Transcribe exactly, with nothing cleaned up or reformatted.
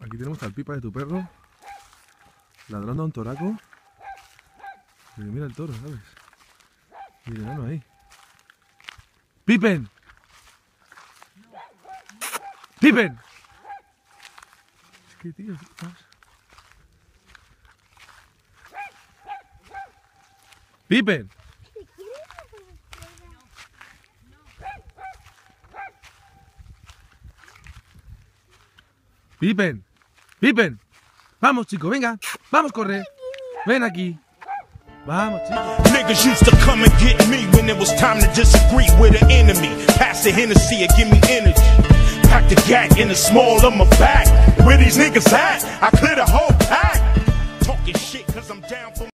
Aquí tenemos al Pipa de tu perro, ladrando a un toraco. Mira, mira el toro, ¿sabes? Mira, el enano ahí. ¡Pipen! ¡Pipen! Es que, tío, ¿qué pasa? ¡Pipen! ¡Pipen! ¡Pipen! Vamos, chico, venga. Vamos, corre. Ven aquí. Vamos, chico. Niggas used to come and get me when it was time to disagree with an enemy. Pass the Hennessy and give me energy. Pack the gat in the small of my back. Where these niggas at? I clear the whole pack. Talking shit cause I'm down for